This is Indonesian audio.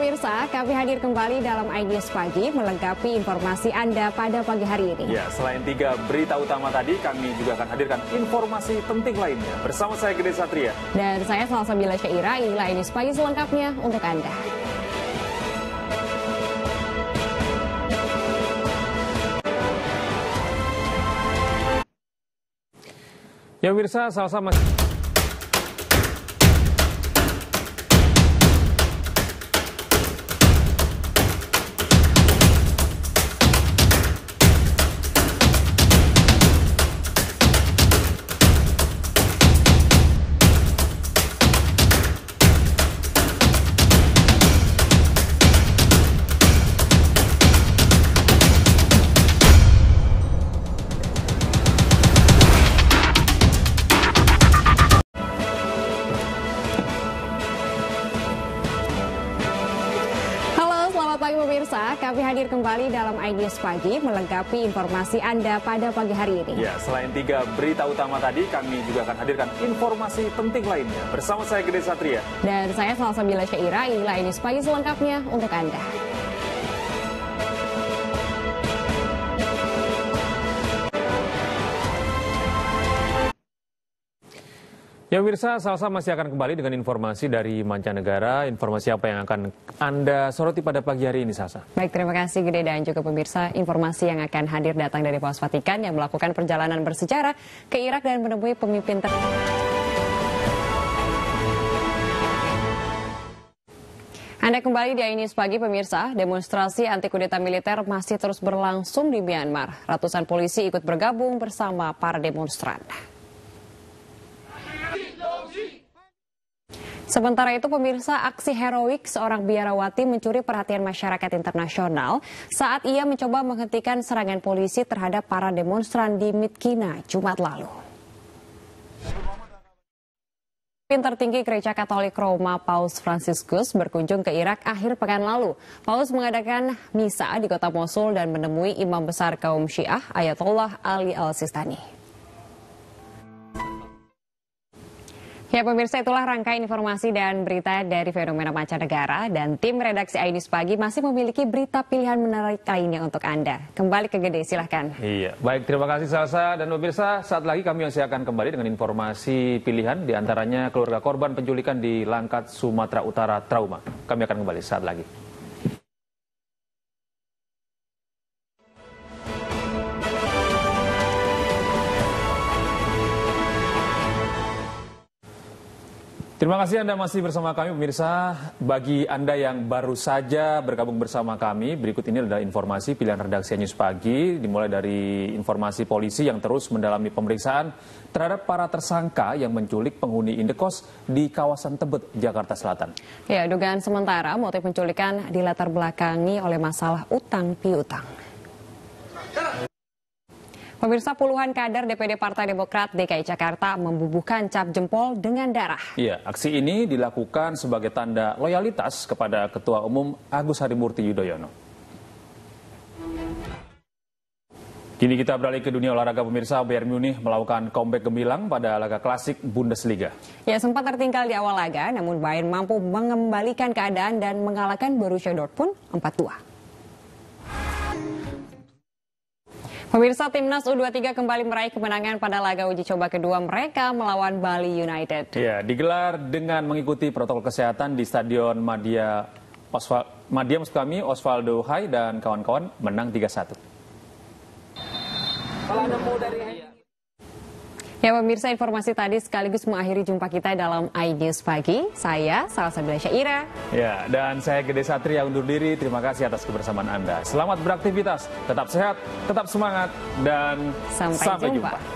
pemirsa, kami hadir kembali dalam iNews Pagi melengkapi informasi Anda pada pagi hari ini. Ya, selain 3 berita utama tadi, kami juga akan hadirkan informasi penting lainnya. Bersama saya Gede Satria. Dan saya Salsabila Syaira, inilah iNews Pagi selengkapnya untuk Anda. Ya pemirsa, sama-sama. Pemirsa, kami hadir kembali dalam iNews Pagi melengkapi informasi Anda pada pagi hari ini. Ya, selain 3 berita utama tadi, kami juga akan hadirkan informasi penting lainnya. Bersama saya Gede Satria. Dan saya Salsabila Syaira, inilah iNews Pagi selengkapnya untuk Anda. Ya pemirsa, Salsa masih akan kembali dengan informasi dari mancanegara. Informasi apa yang akan Anda soroti pada pagi hari ini, Salsa? Baik, terima kasih Gede dan juga pemirsa. Informasi yang akan hadir datang dari Paus Vatikan yang melakukan perjalanan bersejarah ke Irak dan menemui pemimpin Anda kembali di iNews Pagi pemirsa. Demonstrasi anti kudeta militer masih terus berlangsung di Myanmar. Ratusan polisi ikut bergabung bersama para demonstran. Sementara itu pemirsa, aksi heroik seorang biarawati mencuri perhatian masyarakat internasional saat ia mencoba menghentikan serangan polisi terhadap para demonstran di Myitkyina Jumat lalu. Pemimpin tertinggi Gereja Katolik Roma Paus Fransiskus berkunjung ke Irak akhir pekan lalu. Paus mengadakan misa di kota Mosul dan menemui imam besar kaum Syiah Ayatollah Ali Al-Sistani. Ya pemirsa, itulah rangkaian informasi dan berita dari fenomena mancanegara, dan tim redaksi iNews Pagi masih memiliki berita pilihan menarik lainnya untuk Anda. Kembali ke Gede, silahkan. Iya, baik, terima kasih Salsa. Dan pemirsa, saat lagi kami masih akan kembali dengan informasi pilihan, diantaranya keluarga korban penculikan di Langkat, Sumatera Utara trauma. Kami akan kembali saat lagi. Terima kasih Anda masih bersama kami pemirsa. Bagi Anda yang baru saja bergabung bersama kami, berikut ini adalah informasi pilihan redaksi News Pagi. Dimulai dari informasi polisi yang terus mendalami pemeriksaan terhadap para tersangka yang menculik penghuni indekos di kawasan Tebet, Jakarta Selatan. Ya, dugaan sementara motif penculikan dilatar belakangi oleh masalah utang piutang. Pemirsa, puluhan kader DPD Partai Demokrat DKI Jakarta membubuhkan cap jempol dengan darah. Iya, aksi ini dilakukan sebagai tanda loyalitas kepada Ketua Umum Agus Harimurti Yudhoyono. Kini kita beralih ke dunia olahraga pemirsa. Bayern Munich melakukan comeback gemilang pada laga klasik Bundesliga. Ya, sempat tertinggal di awal laga, namun Bayern mampu mengembalikan keadaan dan mengalahkan Borussia Dortmund 4-2. Pemirsa, Timnas U23 kembali meraih kemenangan pada laga uji coba kedua mereka melawan Bali United. Ya, digelar dengan mengikuti protokol kesehatan di Stadion Madia Osvaldo Hai dan kawan-kawan menang 3-1. Ya pemirsa, informasi tadi sekaligus mengakhiri jumpa kita dalam iNews Pagi. Saya Salsabila Syaira. Ya, dan saya Gede Satria undur diri. Terima kasih atas kebersamaan Anda. Selamat beraktivitas, tetap sehat, tetap semangat, dan sampai jumpa.